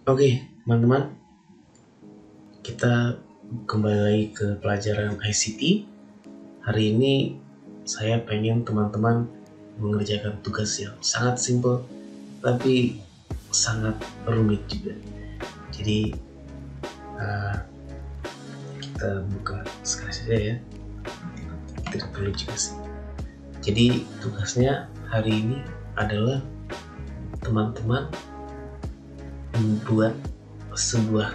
Oke, teman-teman, kita kembali lagi ke pelajaran ICT. Hari ini saya pengen teman-teman mengerjakan tugas yang sangat simple tapi sangat rumit juga. Jadi kita buka sekali saja ya, tidak perlu juga sih. Jadi tugasnya hari ini adalah teman-teman membuat sebuah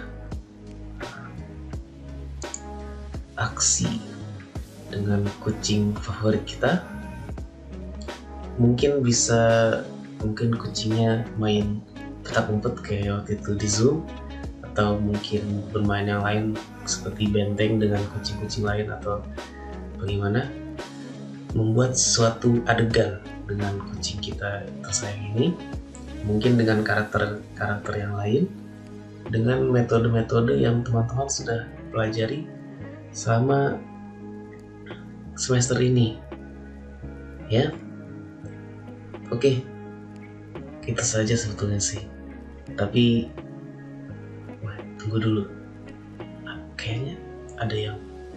aksi dengan kucing favorit kita. Mungkin kucingnya main petak umpet kayak waktu itu di Zoom, atau mungkin bermain yang lain seperti benteng dengan kucing-kucing lain, atau bagaimana membuat suatu adegan dengan kucing kita tersayang ini, mungkin dengan karakter yang lain, dengan metode-metode yang teman-teman sudah pelajari selama semester ini ya. Oke, itu saja sebetulnya sih, tapi tunggu dulu, kayaknya ada yang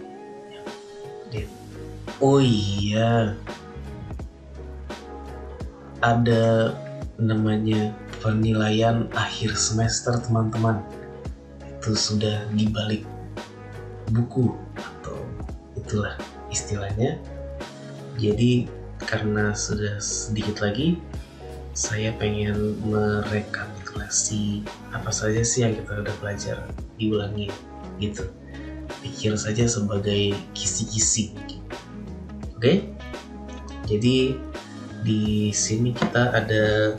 oh iya, ada namanya penilaian akhir semester teman-teman. Itu sudah dibalik buku, atau itulah istilahnya. Jadi karena sudah sedikit lagi, saya pengen merekapitulasi apa saja sih yang kita udah belajar, diulangi gitu. Pikir saja sebagai kisi-kisi. Oke? Jadi di sini kita ada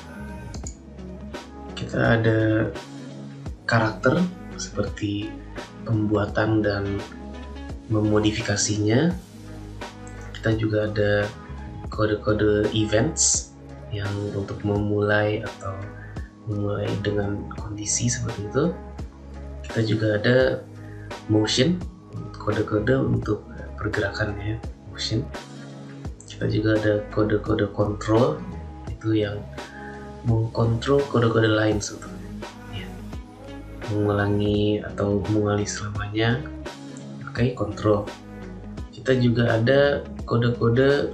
karakter seperti pembuatan dan memodifikasinya. Kita juga ada kode-kode events yang untuk memulai dengan kondisi seperti itu. Kita juga ada motion, kode-kode untuk pergerakan ya, motion. Kita juga ada kode-kode control, itu yang mengkontrol kode-kode lain sebetulnya ya. Mengulangi atau mengulangi selamanya pakai control. Kita juga ada kode-kode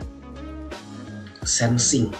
sensing.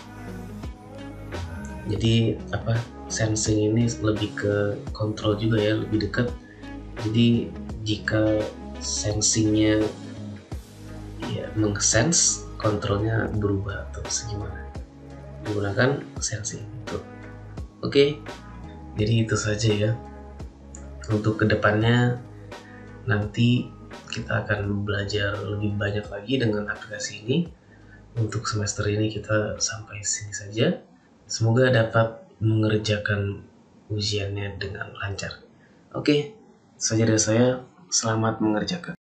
Jadi sensing ini lebih ke kontrol juga ya, lebih dekat. Jadi jika sensingnya ya meng-sense, kontrolnya berubah atau segimana, menggunakan sensing itu. Oke, jadi itu saja ya. Untuk kedepannya nanti kita akan belajar lebih banyak lagi dengan aplikasi ini. Untuk semester ini kita sampai sini saja. Semoga dapat mengerjakan ujiannya dengan lancar. Oke, saja dari saya. Selamat mengerjakan.